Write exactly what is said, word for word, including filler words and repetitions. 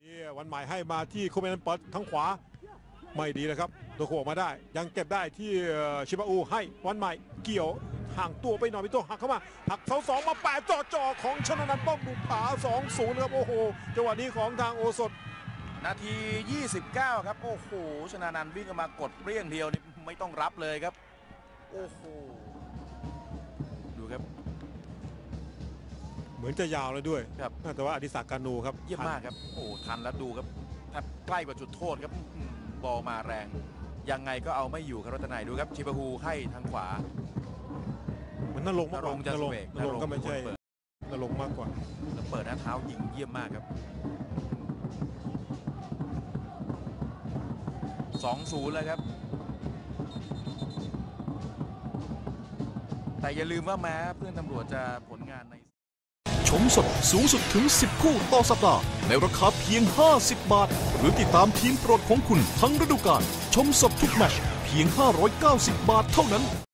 วันใหม่ให้มาที่โคเมนเปิดทั้งขวาไม่ดีนะครับตัวโขกมาได้ยังเก็บได้ที่ชิบาอูให้วันใหม่เกี่ยวห่างตัวไปหน่อยพี่ตัวหักเข้ามาหักเสาสองมาแปะจ่อจ่อของชนนันท์ป้อมบุภา สองศูนย์ ครับโอ้โหจังหวะนี้ของทางโอสถนาทียี่สิบเก้าครับโอ้โหชนะนันท์วิ่งมากดเปรี้ยงเดียวนี่ไม่ต้องรับเลยครับโอ้โหดูครับเหมือนจะยาวเลยด้วยครับแต่ว่าอดิศักดิ์ กานูครับเยี่ยมมากครับโอ้ทันแล้วดูครับถ้าใกล้กว่าจุดโทษครับบอลมาแรงยังไงก็เอาไม่อยู่ครับรัตนัยดูครับชิบาฮูให้ทางขวาเหมือนนรงค์นรงค์จะสเวกนรงค์ก็ไม่ใช่นรงค์มากกว่าแล้วเปิดหน้าเท้ายิงเยี่ยมมากครับ สองศูนย์ เลยครับแต่อย่าลืมว่าแม้เพื่อนตำรวจจะผลงานในชมสดสูงสุดถึงสิบคู่ต่อสัปดาห์ในราคาเพียงห้าสิบบาทหรือติดตามทีมโปรดของคุณทั้งฤดูกาลชมสดทุกแมตช์เพียงห้าร้อยเก้าสิบบาทเท่านั้น